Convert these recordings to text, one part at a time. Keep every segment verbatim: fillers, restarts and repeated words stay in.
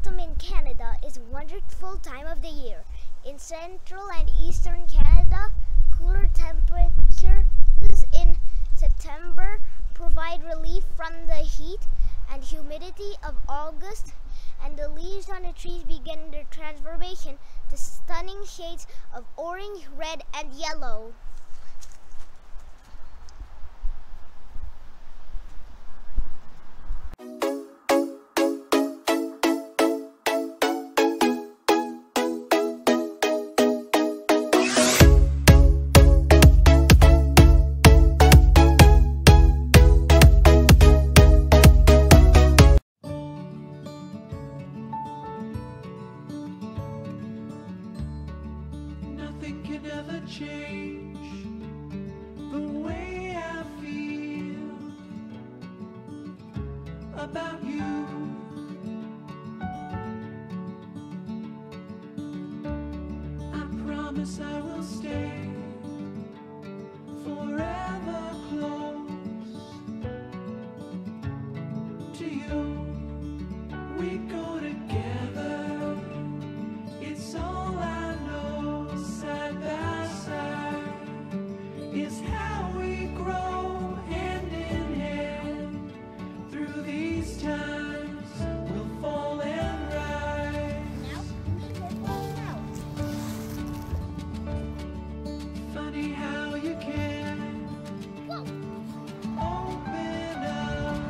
Autumn in Canada is a wonderful time of the year. In central and eastern Canada, cooler temperatures in September provide relief from the heat and humidity of August, and the leaves on the trees begin their transformation to stunning shades of orange, red, and yellow. Nothing can ever change the way I feel about you. I promise I will stay forever close to you. We go together, it's all I know. Side by side is how we grow, hand in hand. Through these times we'll fall and rise. Funny how you can open up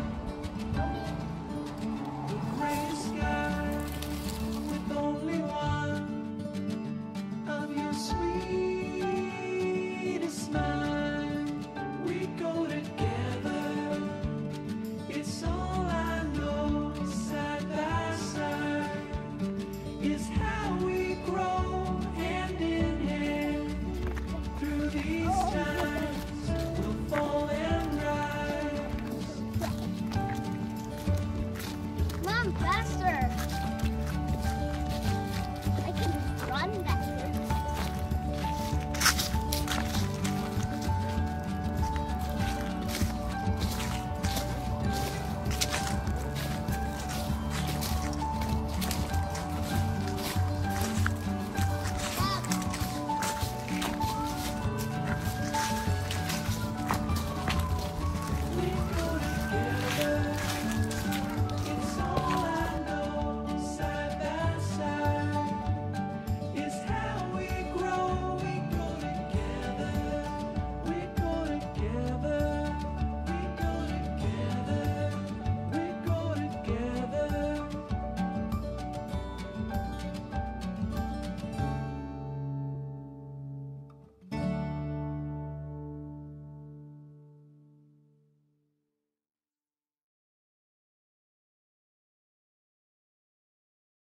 the gray sky with only one of your sweetest smile. We go together, it's all I know. Side by side is how we grow, hand in hand. Through these times we'll fall and rise. Mom, fast.